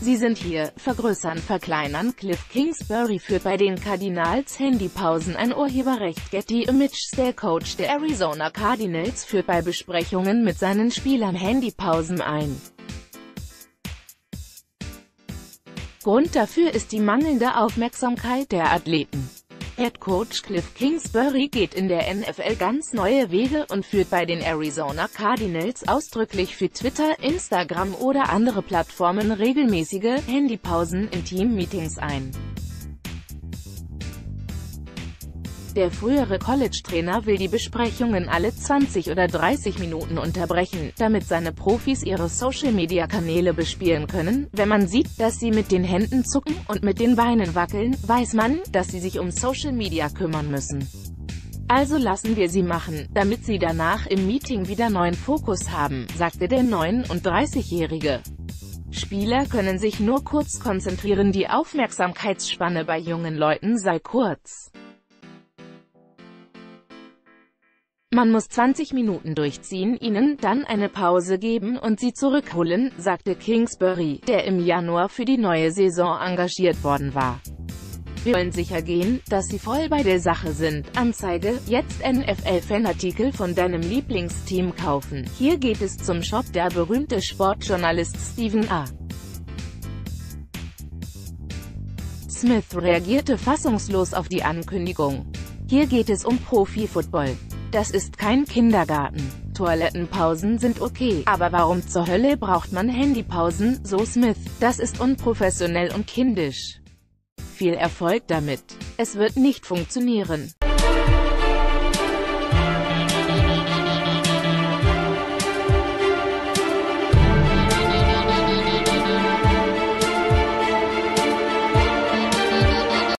Sie sind hier, vergrößern, verkleinern. Cliff Kingsbury führt bei den Cardinals Handypausen ein. Urheberrecht Getty Images. Der Coach der Arizona Cardinals führt bei Besprechungen mit seinen Spielern Handypausen ein. Grund dafür ist die mangelnde Aufmerksamkeit der Athleten. Head Coach Cliff Kingsbury geht in der NFL ganz neue Wege und führt bei den Arizona Cardinals ausdrücklich für Twitter, Instagram oder andere Plattformen regelmäßige Handypausen in Team-Meetings ein. Der frühere College-Trainer will die Besprechungen alle 20 oder 30 Minuten unterbrechen, damit seine Profis ihre Social-Media-Kanäle bespielen können. Wenn man sieht, dass sie mit den Händen zucken und mit den Beinen wackeln, weiß man, dass sie sich um Social-Media kümmern müssen. Also lassen wir sie machen, damit sie danach im Meeting wieder neuen Fokus haben, sagte der 39-Jährige. Spieler können sich nur kurz konzentrieren, die Aufmerksamkeitsspanne bei jungen Leuten sei kurz. Man muss 20 Minuten durchziehen, ihnen dann eine Pause geben und sie zurückholen, sagte Kingsbury, der im Januar für die neue Saison engagiert worden war. Wir wollen sicher gehen, dass sie voll bei der Sache sind. Anzeige, jetzt NFL-Fanartikel von deinem Lieblingsteam kaufen. Hier geht es zum Shop. Der berühmte Sportjournalist Stephen A. Smith reagierte fassungslos auf die Ankündigung. Hier geht es um Profi-Football. Das ist kein Kindergarten. Toilettenpausen sind okay, aber warum zur Hölle braucht man Handypausen, so Smith. Das ist unprofessionell und kindisch. Viel Erfolg damit. Es wird nicht funktionieren.